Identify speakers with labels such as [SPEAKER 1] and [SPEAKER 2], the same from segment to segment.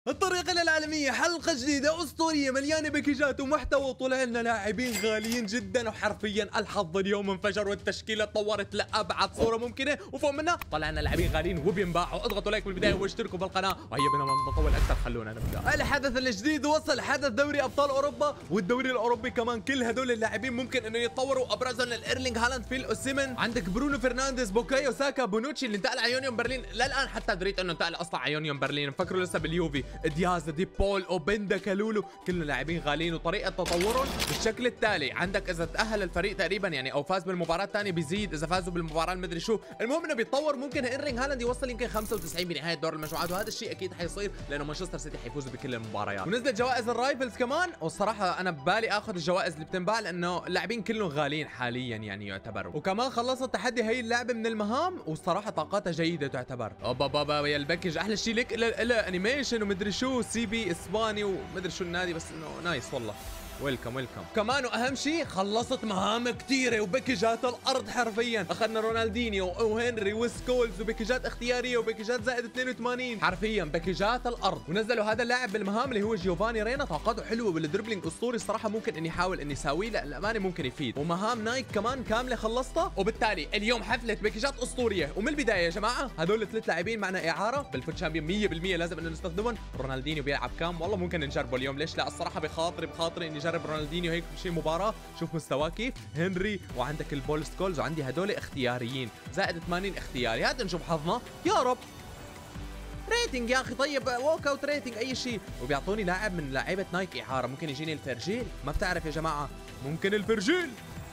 [SPEAKER 1] الطريقة للعالمية حلقة جديدة أسطورية مليانة باكجات ومحتوى، وطلع لنا لاعبين غاليين جدا، وحرفيا الحظ اليوم انفجر والتشكيلة تطورت لأبعد صورة ممكنة، وفوق منها طلع لنا لاعبين غاليين وبينباعوا. اضغطوا لايك بالبداية واشتركوا بالقناة، وهيا بنا ما نطول أكثر خلونا نبدأ. الحدث الجديد وصل، حدث دوري أبطال أوروبا والدوري الأوروبي كمان. كل هدول اللاعبين ممكن إنه يتطوروا، أبرزهم الإيرلينغ هالاند، فيل أوسيمن، عندك برونو فرنانديز، بوكايو ساكا، بونوتشي اللي انتقل على يونيون برلين. للآن حتى دريت إنه انتقل أصلا على يونيون برلين، مفكروا لسه باليوفي. دياز، دي بول، اوبندا، كالولو، كلهم لاعبين غاليين. وطريقه تطورهم بالشكل التالي: عندك اذا تاهل الفريق تقريبا يعني او فاز بالمباراه الثانيه بيزيد، اذا فازوا بالمباراه المدري شو. المهم انه بيتطور. ممكن ايرلينغ هالاند يوصل يمكن 95 بنهايه دور المجموعات، وهذا الشيء اكيد حيصير لانه مانشستر سيتي حيفوزوا بكل المباريات. ونزلت جوائز الرايفلز كمان، والصراحه انا ببالي اخذ الجوائز اللي بتنباع لانه اللاعبين كلهم غاليين حاليا يعني يعتبروا. وكمان خلصت تحدي هي اللعبه من المهام، والصراحه طاقاتها جيده تعتبر. اوبا بابا يا الباكج احلى شيء لك انيميشن ومدري شو، سي بي اسباني ومدري شو النادي، بس انه نايس والله. ويلكم ويلكم. كمان واهم شيء خلصت مهام كثيره وباكجات الارض حرفيا. اخذنا رونالدينيو وهنري وسكولز وباكجات اختياريه وباكجات زائد 82، حرفيا باكجات الارض. ونزلوا هذا اللاعب بالمهام اللي هو جيوفاني رينا، طاقاته حلوه والدربلينج اسطوري الصراحه. ممكن اني احاول اني اساويه للامانه، ممكن يفيد. ومهام نايك كمان كامله خلصتها. وبالتالي اليوم حفله باكجات اسطوريه. ومن البدايه يا جماعه هذول الثلاث لاعبين معنا اعاره بالفوت شامبيون 100% لازم انه نستخدمهم. رونالدينيو بيلعب كام؟ والله ممكن نجربه اليوم، ليش لا؟ الصراحه بخاطري اني اجرب رونالدينيو هيك شيء مباراه، شوف مستواه كيف. هنري، وعندك البول سكولز، وعندي هدول اختياريين زائد 80 اختياري. هات نشوف حظنا يا رب. ريتنج يا اخي، طيب ووك اوت ريتنج اي شيء. وبيعطوني لاعب من لاعيبه نايك اعاره. ممكن يجيني الفرجيل، ما بتعرف يا جماعه، ممكن الفرجيل.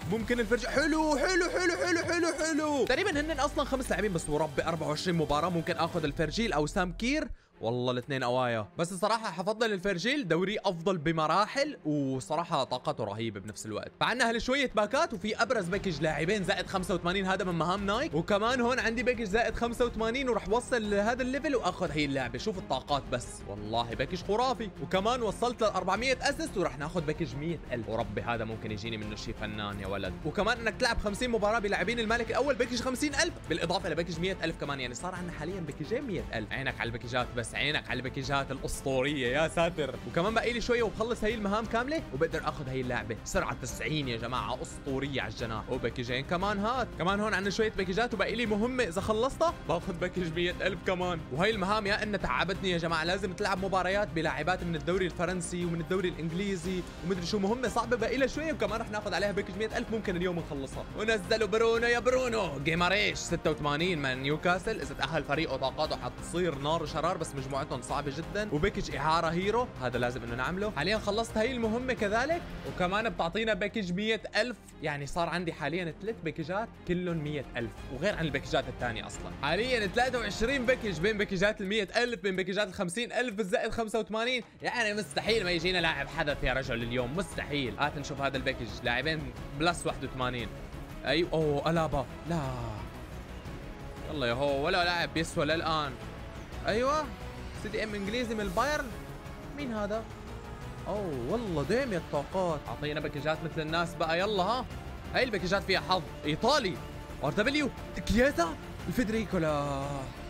[SPEAKER 1] حلو تقريبا هن اصلا 5 لاعبين بس، وربي 24 مباراه. ممكن اخذ الفرجيل او سام كير، والله الاثنين اوايا. بس الصراحه حفضل الفرجيل، دوري افضل بمراحل، وصراحه طاقته رهيبه بنفس الوقت. فعندنا هالشويه باكات، وفي ابرز باكج لاعبين زائد 85 هذا من مهام نايك. وكمان هون عندي باكج زائد 85 وراح وصل لهذا الليفل واخذ هي اللعبه. شوف الطاقات بس، والله باكج خرافي. وكمان وصلت لل 400 اسيست، وراح ناخذ باكج 100,000. وربي هذا ممكن يجيني منه شيء فنان يا ولد. وكمان انك تلعب 50 مباراه بلاعبين الملك الاول باكج 50,000، بالاضافه لباكج 100,000 كمان. يعني صار عندنا حاليا باكجين 100,000. عينك على الباكجات بس، عينك على الباكجات الاسطوريه يا ساتر. وكمان باقي لي شويه وبخلص هي المهام كامله، وبقدر اخذ هي اللعبه. سرعه 90 يا جماعه اسطوريه على الجناح. وباكجين كمان هات. كمان هون عندنا شويه باكجات، وباقي لي مهمه اذا خلصتها باخذ باكج 100,000 كمان. وهي المهام يا انها تعبتني يا جماعه. لازم تلعب مباريات بلاعبات من الدوري الفرنسي ومن الدوري الانجليزي ومدري شو، مهمه صعبه باقي لها شويه. وكمان رح ناخذ عليها باكج 100,000، ممكن اليوم نخلصها. ونزلوا برونو يا برونو، جيماريش 86 من نيوكاسل. اذا تاهل فريقه طاقاته حتصير نار وشرار، بس مجموعتهم صعبه جدا. وباكج اعاره هيرو، هذا لازم انه نعمله. حاليا خلصت هي المهمه كذلك، وكمان بتعطينا باكج 100,000. يعني صار عندي حاليا 3 باكجات كلهم 100,000، وغير عن الباكجات الثانيه. اصلا حاليا 23 باكج، بين باكجات ال 100,000 بين باكجات ال 50,000 الزائد 85. يعني مستحيل ما يجينا لاعب حدث يا رجل اليوم، مستحيل. هات نشوف هذا الباكج، لاعبين بلس 81. ايوه اوه الابا، لا يلا يا هو، ولا لاعب بيسوى للان. ايوه سي دي ام انجليزي من البايرن. مين هذا؟ اوه والله دايم الطاقات. اعطينا باكجات مثل الناس بقى، يلا ها. هاي الباكجات فيها حظ. ايطالي، ار دبليو، كييزا، الفيدريكولا.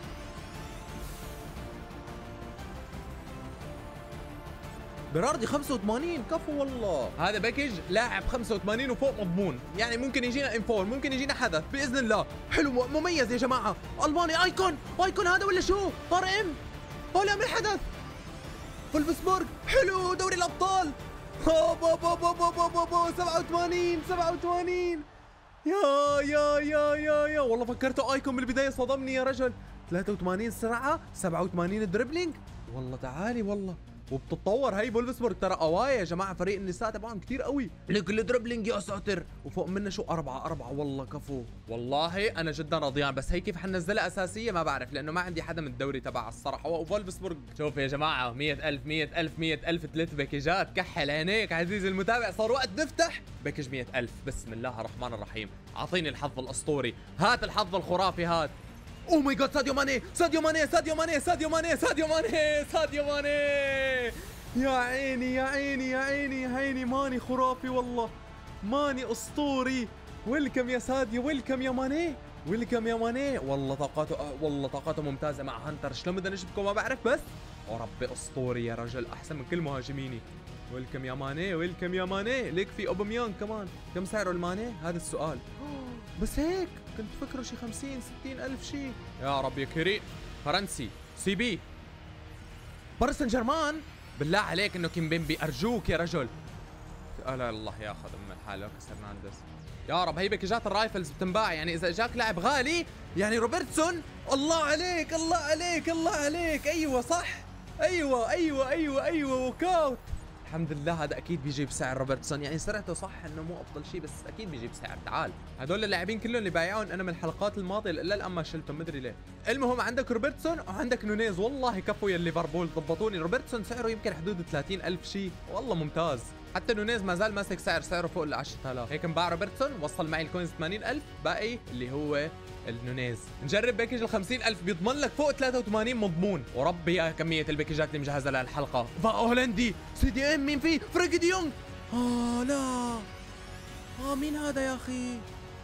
[SPEAKER 1] براردي 85، كفو والله. هذا باكج لاعب 85 وفوق مضمون. يعني ممكن يجينا انفور، ممكن يجينا حدث باذن الله. حلو مميز يا جماعه. الماني ايكون هذا ولا شو؟ ار ام ولا من حدث. فولفسبورغ، حلو دوري الابطال. 87 يا والله فكرته ايكون بالبدايه، صدمني يا رجل. 83 سرعه، 87 دربلينج، والله تعالي والله. وبتتطور هي فولفسبورغ، ترى اوايا يا جماعه. فريق النساء تبعهم كثير قوي. لك الدربلينج يا ساتر. وفوق منه شو 4 والله كفو. والله انا جدا رضيان، بس هي كيف حنزلها اساسيه ما بعرف، لانه ما عندي حدا من الدوري تبعها الصراحه. وفولفسبورغ شوف يا جماعه، 100,000 100,000 3 باكجات. كحل عينيك عزيزي المتابع، صار وقت نفتح باكج 100,000. بسم الله الرحمن الرحيم. اعطيني الحظ الاسطوري، هات الحظ الخرافي هات. اوه ماي جاد، ساديو ماني. يا عيني ماني خرافي والله. ماني اسطوري. ويلكم يا ساديو، ويلكم يا ماني. والله طاقاته ممتازه مع هانتر. شلون بدنا نشبكه ما بعرف، بس وربي اسطوري يا رجل، احسن من كل مهاجميني. ويلكم يا ماني، ويلكم يا ماني. ليك في اوباميانج كمان. كم سعره الماني؟ هذا السؤال. بس هيك كنت فكره شي 50 60 الف شي. يا رب يا كريم. فرنسي سي بي باريس سان جيرمان. بالله عليك انه كيمبيمبي، ارجوك يا رجل. لا الله ياخذ ام الحال لوكاس هرنانديز. يا رب هي باكجات الرايفلز بتنباع، يعني اذا اجاك لاعب غالي يعني روبرتسون. الله عليك الله عليك الله عليك. ايوه صح، ايوه وكاوت. الحمد لله هذا اكيد بيجيب سعر روبرتسون، يعني سرعته صح انه مو افضل شيء بس اكيد بيجيب سعر. تعال هدول اللاعبين كلهم اللي بايعون انا من الحلقات الماضيه الا الان ما شلتهم مدري ليه. المهم عندك روبرتسون وعندك نونيز، والله كفو يا ليفربول ضبطوني. روبرتسون سعره يمكن حدود 30,000 شيء، والله ممتاز. حتى نونيز ما زال ماسك سعره فوق ال 10,000. هيك انباع روبرتسون، وصل معي الكوينز 80,000، باقي اللي هو النونيز. نجرب باكج ال 50,000 بيضمن لك فوق 83 مضمون. وربي يا كمية الباكجات اللي مجهزة لهالحلقة. هولندي سي دي ام. مين فيه؟ فرينكي دي يونغ. لا مين هذا يا اخي؟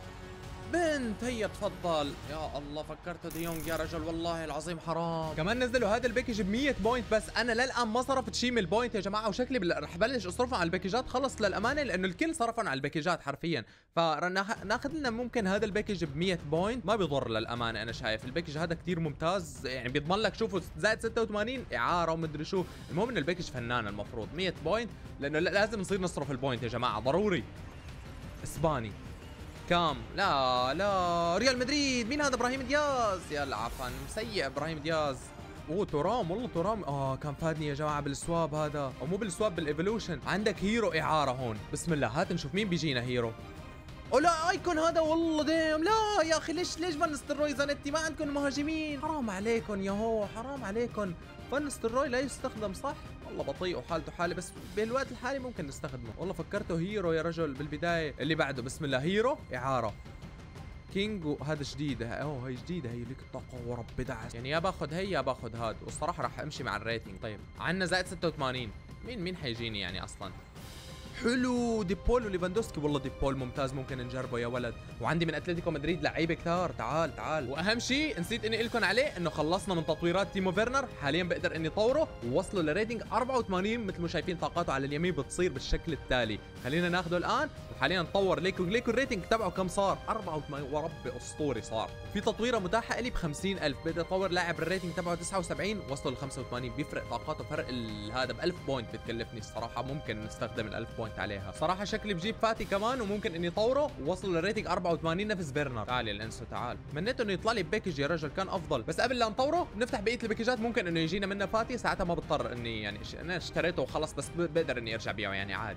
[SPEAKER 1] بنت. هي تفضل. يا الله فكرت دي يونغ يا رجل، والله العظيم حرام. كمان نزلوا هذا الباكج ب 100 بوينت بس انا للان ما صرفت شيء من البوينت يا جماعه، وشكلي رح بلش اصرفهم على الباكجات خلص للامانه، لانه الكل صرفهم على الباكجات حرفيا. فناخذ لنا ممكن هذا الباكج ب 100 بوينت، ما بيضر للامانه. انا شايف الباكج هذا كثير ممتاز، يعني بيضمن لك شوفوا زائد 86 اعاره ومدري شو. المهم انه الباكج فنان المفروض 100 بوينت، لانه لازم نصير نصرف البوينت يا جماعه ضروري. اسباني كام؟ لا ريال مدريد. مين هذا؟ ابراهيم دياز. يا العفن مسيء ابراهيم دياز. تورام، والله تورام. كان فادني يا جماعه بالسواب هذا، او مو بالسواب بالايفولوشن. عندك هيرو اعاره هون. بسم الله هات نشوف مين بيجينا هيرو. لا ايكون هذا والله ديم. لا يا اخي ليش فان نستروي زانيتي؟ ما عندكم مهاجمين؟ حرام عليكم يا هو، حرام عليكم. فان نستروي لا يستخدم صح؟ والله بطيء وحالته حالة، بس بالوقت الحالي ممكن نستخدمه. والله فكرته هيرو يا رجل بالبداية. اللي بعده بسم الله هيرو إعارة كينج، وهذا جديدة. هي جديدة هي. لك الطاقة ورب دعس، يعني يا باخذ هي يا باخذ هاد، والصراحة راح امشي مع الريتنج. طيب عندنا زائد 86. مين حيجيني يعني اصلا؟ حلو ديبول وليفاندوسكي. والله ديبول ممتاز، ممكن نجربه يا ولد. وعندي من اتلتيكو مدريد لعيبه كثار. تعال. واهم شيء نسيت اني لكم عليه، انه خلصنا من تطويرات تيمو فيرنر. حاليا بقدر اني طوره ووصله لريتنج 84. مثل ما شايفين طاقاته على اليمين بتصير بالشكل التالي. خلينا ناخذه الان وحاليا نطور ليكو الريتنج تبعه كم صار؟ 84. وربي اسطوري صار. في تطويره متاحه لي ب 50,000. بقدر اطور لاعب الريتنج تبعه 79 وصله ل 85. بيفرق طاقاته فرق هذا ب 1000 بوينت بتكلفني الصراحه. ممكن نستخدم ال 1000 بوينت عليها صراحه. شكلي بجيب فاتي كمان، وممكن اني طوره ووصله للريتنج 84 نفس فيرنر. تعال يا الانسو تعال. منيت انه يطلع لي باكج يا رجل كان افضل، بس قبل لا نطوره بنفتح بقيه الباكجات. ممكن انه يجينا منها فاتي، ساعتها ما بضطر اني يعني انا اشتريته وخلص، بس بقدر اني ارجع بيعه يعني عادي.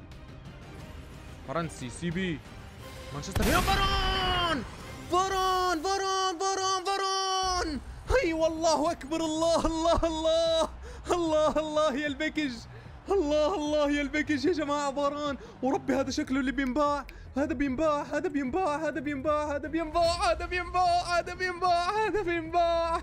[SPEAKER 1] فرنسي سي بي مانشستر. يا فران هي والله اكبر. الله يا الباكج. الله يا الباكج يا جماعه. فاران وربي هذا شكله اللي بينباع. هذا بينباع.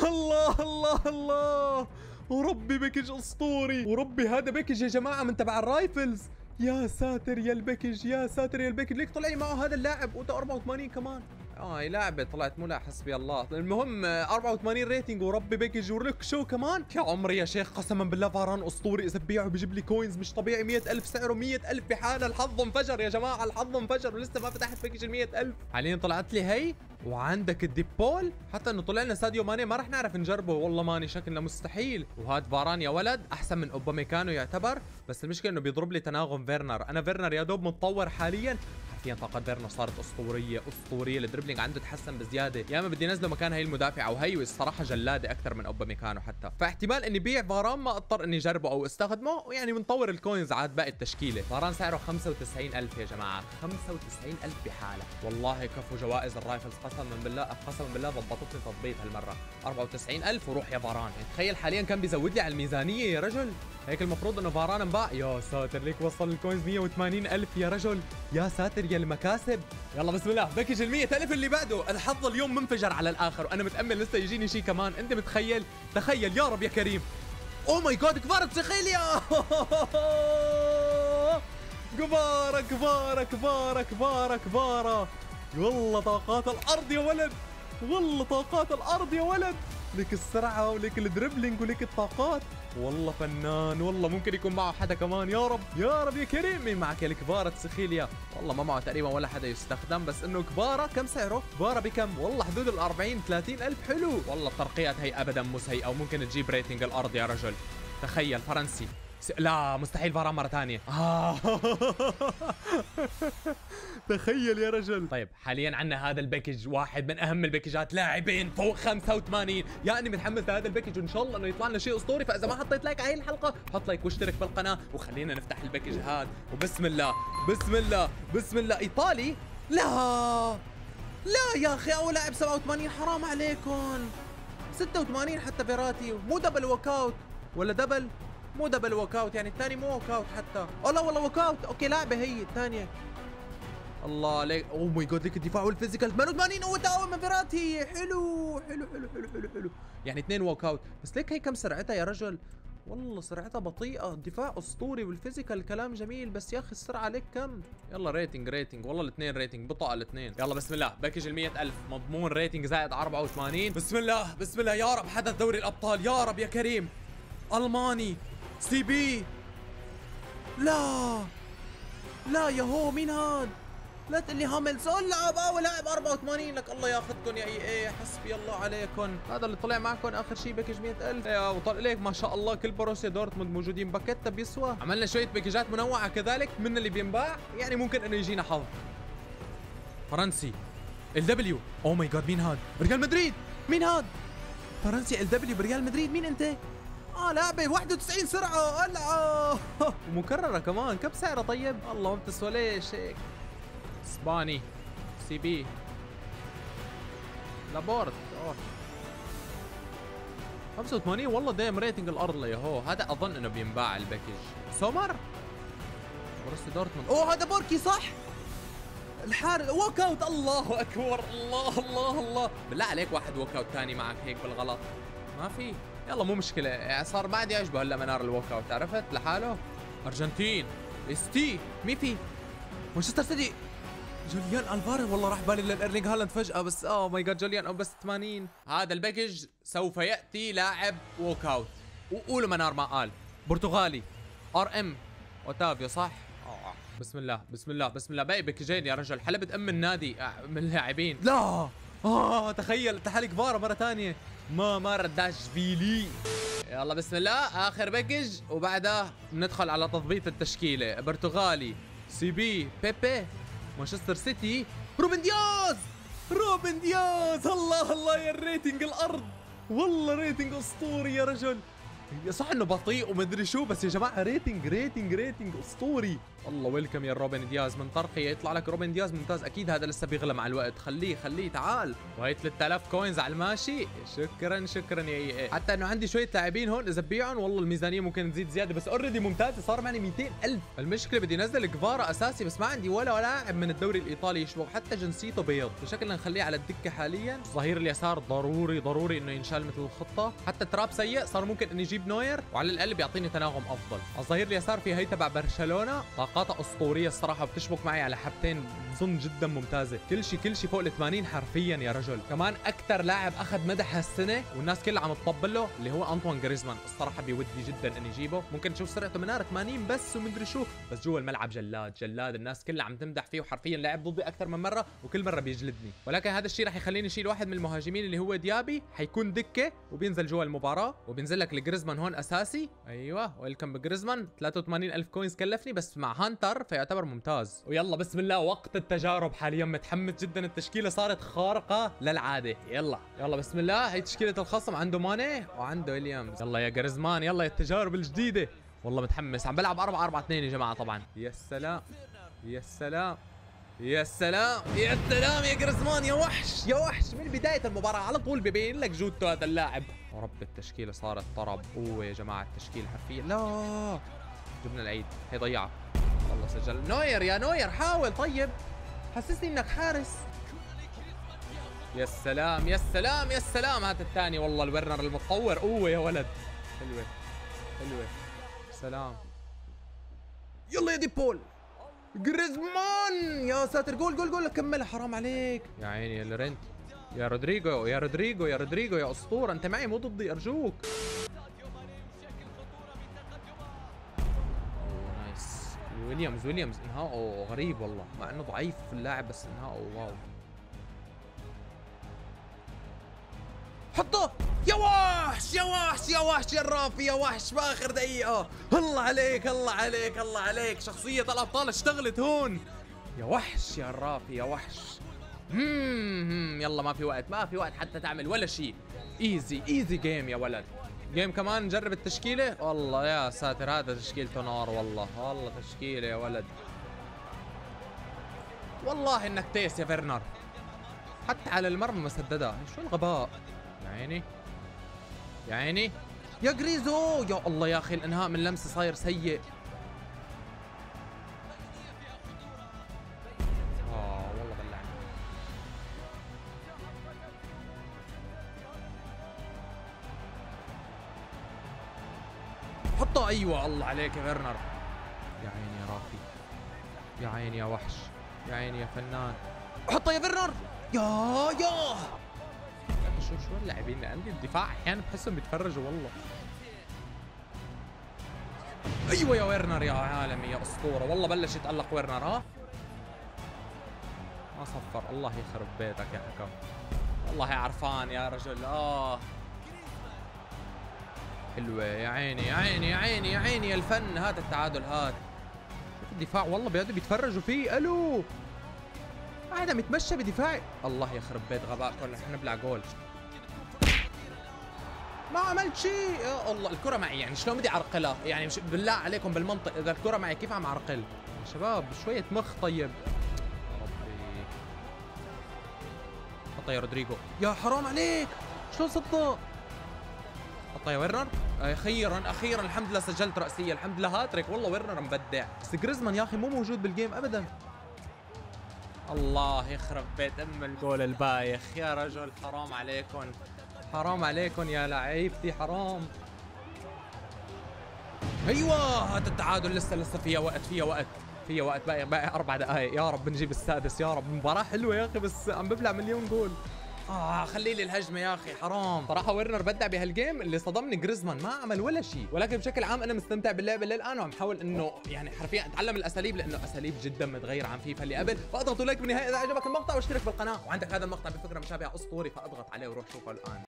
[SPEAKER 1] الله وربي باكج اسطوري. وربي هذا باكج يا جماعه من تبع الرايفلز. يا ساتر يا الباكج ليك طلع لي معه هذا اللاعب وده 84 كمان. هي لعبة طلعت مو لا حسبي الله. المهم 84 ريتنج وربي باكج ولك شو كمان. يا عمري يا شيخ قسما بالله فاران اسطوري. اذا ببيعه بيجيب لي كوينز مش طبيعي. 100,000 سعره 100,000 بحالة. الحظ انفجر يا جماعة، الحظ انفجر ولسه ما فتحت باكج ال 100,000. حاليا طلعت لي هي، وعندك الديبول. حتى انه طلع لنا ساديو ماني ما رح نعرف نجربه، والله ماني شكلنا مستحيل. وهاد فاران يا ولد احسن من اوباميكانو يعتبر، بس المشكلة انه بيضرب لي تناغم فيرنر. انا فيرنر يا دوب متطور حاليا. حرفيا طاقة فيرنر صارت اسطورية. الدربلينج عنده تحسن بزيادة. يا اما بدي نزله مكان هي المدافعة، وهي الصراحة جلادة اكثر من اوباميكانو حتى. فاحتمال اني بيع فاران ما اضطر اني اجربه او استخدمه، ويعني بنطور الكوينز عاد باقي التشكيلة. فاران سعره 95,000 يا جماعة. 95,000 بحالة. والله كفو جوائز الرايفلز قسما بالله ضبطتني تضبيط هالمرة. 94,000 وروح يا فاران. يعني تخيل حاليا كان بيزود لي على الميزانية يا رجل. هيك المفروض انه فاران انباع. يا ساتر ليك وصل الكوينز 180,000 يا رجل. يا ساتر يا المكاسب. يلا بسم الله باكج ال 100,000 اللي بعده. الحظ اليوم منفجر على الاخر، وانا متامل لسه يجيني شيء كمان. انت متخيل؟ تخيل يا رب يا كريم. او ماي جاد كفاراتسخيليا. كفارة. والله طاقات الارض يا ولد. ليك السرعة وليك الدربلينج وليك الطاقات. والله فنان، والله ممكن يكون معه حدا كمان. يا رب يا رب يا كريم. مين معك؟ الكبارة تسخيليا. والله ما معه تقريبا ولا حدا يستخدم، بس انه كبارة كم سعره؟ كبارة بكم؟ والله حدود ال 40 30 ألف. حلو والله. الترقيات هي ابدا مو سيئة وممكن تجيب ريتنج الارض يا رجل. تخيل فرنسي. لا مستحيل فاران مرة ثانية. تخيل يا رجل. طيب حاليا عندنا هذا الباكج، واحد من اهم الباكجات، لاعبين فوق 85. يعني متحمس لهذا الباكج وان شاء الله انه يطلع لنا شيء اسطوري. فاذا ما حطيت لايك على هي الحلقة حط لايك واشترك بالقناة وخلينا نفتح الباكج هذا. وبسم الله بسم الله بسم الله. ايطالي؟ لا لا يا اخي، اول لاعب 87 حرام عليكم. 86 حتى فيراتي. مو دبل ووك اوت ولا دبل؟ مو دبل ووك اوت، يعني الثاني مو ووك اوت حتى. لا والله ووك اوت. اوكي لعبه هي الثانيه. الله عليك. اوه ماي جاد، ليك الدفاع والفيزيكال 88 قوة اول من فيراتي. حلو حلو حلو حلو حلو حلو. يعني اثنين ووك اوت، بس ليك هي كم سرعتها يا رجل؟ والله سرعتها بطيئة. الدفاع اسطوري والفيزيكال كلام جميل، بس يا اخي السرعة ليك كم؟ يلا ريتنج والله الاثنين ريتنج بطأ الاثنين. يلا بسم الله. باكج ال 100,000 مضمون ريتنج زائد 84. بسم الله بسم الله. يا رب حدث دوري الابطال يا رب يا كريم. الماني سي بي. لا لا يا هو مين هاد؟ لا تقول لي هاملسون. لعب اول لاعب 84. لك الله ياخذكم يا اي حسبي الله عليكم. هذا اللي طلع معكم اخر شيء باكج 100,000. يا وطلع ليك ما شاء الله كل بروسيا دورتموند موجودين باكيتا بيسوى. عملنا شويه باكجات منوعه كذلك من اللي بينباع، يعني ممكن انه يجينا حظ. فرنسي ال دبليو. اوه ماي جاد، مين هاد؟ ريال مدريد. مين هاد؟ فرنسي ال دبليو بريال مدريد. مين انت؟ لعبة 91 سرعة. ومكررة كمان. كم سعرها طيب؟ الله ما بتسوى ليش هيك. اسباني سي بي. لابورت 85. والله دايم ريتنج الارض له ياهو. هذا اظن انه بينباع الباكج. سومر بروسيا دورتموند. هذا بوركي صح؟ الحارس ووك اوت. الله اكبر. الله الله الله. بالله عليك واحد ووك اوت ثاني معك هيك بالغلط ما في. يلا مو مشكلة، يعني صار ما عاد يعجبه هلا منار الووك اوت، عرفت لحاله. ارجنتين استي. مين في؟ مانشستر سيتي. جوليان الفاريز. والله راح بالي للايرلينج هالاند فجأة، بس ماي جاد جوليان بس 80. هذا الباكج سوف يأتي لاعب ووك اوت. وقولوا منار ما قال. برتغالي ار ام اوتافيو صح؟ بسم الله بسم الله بسم الله. باقي باكجين يا رجل. حلبت ام النادي من اللاعبين. لا تخيل اتحاد كبار مرة ثانية. ما رداشفيلي. يلا بسم الله. اخر باكج وبعدها بندخل على تضبيط التشكيله. برتغالي سي بي بيبي. مانشستر سيتي روبن دياز. روبن دياز. الله الله يا الريتنج الارض. والله ريتنج اسطوري يا رجل. صح انه بطيء ومدري شو، بس يا جماعه ريتنج اسطوري. الله ويلكم يا روبن دياز. من طرقي يطلع لك روبن دياز ممتاز. اكيد هذا لسه بيغلى مع الوقت. خليه تعال. وهي 3000 كوينز على الماشي. شكرا يا حتى انه عندي شويه لاعبين هون اذا ببيعهم والله الميزانيه ممكن تزيد زياده، بس اوريدي ممتاز. صار معي 200,000. المشكله بدي انزل كفارا اساسي، بس ما عندي ولا لاعب من الدوري الايطالي يشبه، حتى جنسيته بيض. فشكلنا نخليه على الدكه حاليا. الظهير اليسار ضروري انه ينشال مثل الخطه. حتى تراب سيء، صار ممكن اني اجيب نوير وعلى الاقل بيعطيني تناغم افضل. الظهير اليسار في هي تبع برشلونه، طاقاتها اسطوريه الصراحه، بتشبك معي على حبتين بظن جدا ممتازه. كل شيء فوق ال 80 حرفيا يا رجل. كمان اكثر لاعب اخذ مدح هالسنه والناس كلها عم تطبل له اللي هو انطوان جريزمان. الصراحه بودي جدا اني اجيبه. ممكن تشوف سرعته منار 80 بس ومدري شو، بس جوا الملعب جلاد. الناس كلها عم تمدح فيه، وحرفيا لعب ضدي اكثر من مره وكل مره بيجلدني. ولكن هذا الشيء رح يخليني اشيل واحد من المهاجمين اللي هو ديابي. حيكون دكه وبينزل جوا المباراه، وبينزل لك الجريزمان هون اساسي. ايوه ويلكم بجريزمان. 83,000 كوينز كلفني، بس مع هانتر فيعتبر ممتاز. ويلا بسم الله وقت التجارب حاليا. متحمس جدا. التشكيله صارت خارقه للعاده. يلا بسم الله. هي تشكيله الخصم. عنده ماني وعنده ويليامز. يلا يا جريزمان. يلا يا التجارب الجديده. والله متحمس. عم بلعب 4-4-2 يا جماعه طبعا. يا سلام يا جريزمان. يا وحش من بدايه المباراه على طول ببين لك جودته هذا اللاعب. يا رب التشكيله صارت طرب. يا جماعه التشكيله حرفيا. لا جبنا العيد. هي ضيعه. والله سجل. نوير يا نوير حاول طيب، حسسني انك حارس. يا سلام هذا الثاني. والله الورنر المتطور. يا ولد. حلوه سلام. يلا يا ديبول. جريزمان. يا ساتر. جول كملها. حرام عليك يا عيني يا لورنت. يا رودريجو يا رودريجو يا رودريجو يا اسطوره، انت معي مو ضدي ارجوك. نايس. ويليامز انهاءه غريب والله، مع انه ضعيف في اللاعب بس انهاءه واو. حطه يا وحش يا وحش يا وحش يا رافي يا وحش باخر دقيقة. الله عليك الله عليك الله عليك، شخصية الأبطال اشتغلت هون. يا وحش يا رافي يا وحش. يلا ما في وقت، ما في وقت حتى تعمل ولا شيء. ايزي جيم يا ولد. جيم كمان نجرب التشكيلة. والله يا ساتر هذا تشكيلته نار والله، والله تشكيلة يا ولد. والله انك تيس يا فيرنر، حتى على المرمى مسددة. شو الغباء يا عيني يا عيني يا جريزو. يا الله يا اخي الانهاء من لمسه صاير سيء. والله بلعني. حطه. ايوه الله عليك يا فيرنر. يا عيني يا رافي، يا عيني يا وحش، يا عيني يا فنان. حطه يا فيرنر. يا شو اللاعبين اللي عندي الدفاع احيانا بحسهم بيتفرجوا والله. ايوه يا ويرنر يا عالمي يا اسطوره، والله بلش يتالق ويرنر. ما صفر. الله يخرب بيتك يا حكم، والله عرفان يا رجل. حلوه يا عيني يا عيني يا عيني يا عيني يا الفن. هذا التعادل هذا. شوف الدفاع والله بيقعدوا بيتفرجوا فيه. الو قاعد عم يتمشى بدفاعي. الله يخرب بيت غبائكم، رح نبلع جول. ما عملت شيء. يا الله الكرة معي، يعني شلون بدي اعرقلها؟ يعني بالله عليكم بالمنطق اذا الكرة معي كيف عم اعرقل؟ يا شباب شوية مخ طيب. ربي. حطها يا رودريجو. يا حرام عليك شلون صدق؟ حطها يا ويرنر. اخيرا الحمد لله سجلت رأسية، الحمد لله هاتريك. والله ويرنر مبدع، بس جريزمان يا اخي مو موجود بالجيم ابدا. الله يخرب بيت ام الجول البايخ يا رجل. حرام عليكم حرام عليكم يا لعيبتي حرام. ايوه هذا التعادل لسه فيها وقت باقي 4 دقائق. يا رب نجيب السادس يا رب. مباراة حلوة يا اخي بس عم ببلع مليون جول. خلي لي الهجمة يا اخي حرام. صراحة ويرنر بدع بهالجيم. اللي صدمني جريزمان ما عمل ولا شيء، ولكن بشكل عام انا مستمتع باللعبة للان، وعم حاول انه يعني حرفيا اتعلم الاساليب، لانه اساليب جدا متغيرة عن فيفا اللي قبل. فاضغطوا لايك بالنهاية اذا عجبك المقطع، واشترك بالقناة. وعندك هذا المقطع بفكرة مشابهة اسطوري، فاضغط عليه وروح شوفه الان.